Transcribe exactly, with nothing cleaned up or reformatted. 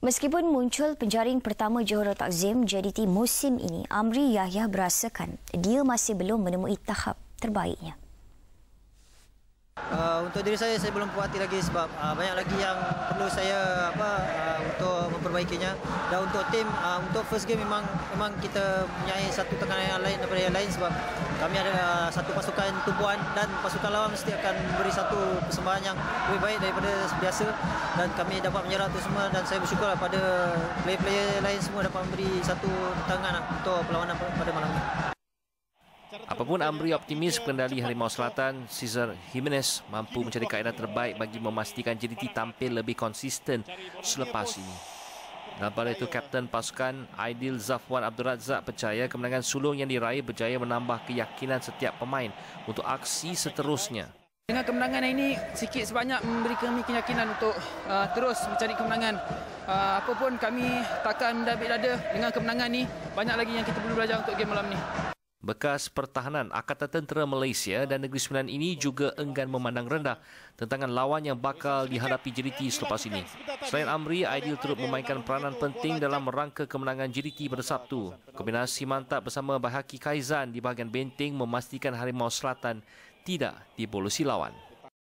Meskipun muncul penjaring pertama Johor Takzim J D T musim ini, Amri Yahya berasakan dia masih belum menemui tahap terbaiknya. Uh, untuk diri saya, saya belum puas hati lagi sebab uh, banyak lagi yang perlu saya apa uh, untuk memperbaikinya. Dan untuk tim, uh, untuk first game memang memang kita mempunyai satu tekanan yang lain daripada yang lain sebab kami ada uh, satu pasukan tumpuan dan pasukan lawan mesti akan memberi satu persembahan yang lebih baik daripada biasa dan kami dapat menyerah itu semua dan saya bersyukur pada player-player lain semua dapat memberi satu tangan untuk perlawanan pada malam ini. Apapun Amri optimis kendali Harimau Selatan, Cesar Jimenez mampu mencari kaedah terbaik bagi memastikan J D T tampil lebih konsisten selepas ini. Dalam pada itu, Kapten pasukan Aidil Zafwan Abdul Razak percaya kemenangan sulung yang diraih berjaya menambah keyakinan setiap pemain untuk aksi seterusnya. Dengan kemenangan ini, sikit sebanyak memberi kami keyakinan untuk uh, terus mencari kemenangan. Uh, apapun kami takkan mendabik dada dengan kemenangan ini. Banyak lagi yang kita perlu belajar untuk game malam ini. Bekas pertahanan Angkatan Tentera Malaysia dan Negeri Sembilan ini juga enggan memandang rendah tentangan lawan yang bakal dihadapi J D T selepas ini. Selain Amri, Aidil turut memainkan peranan penting dalam rangka kemenangan J D T pada Sabtu. Kombinasi mantap bersama Bahaki Kaizan di bahagian benteng memastikan Harimau Selatan tidak dibolosi lawan.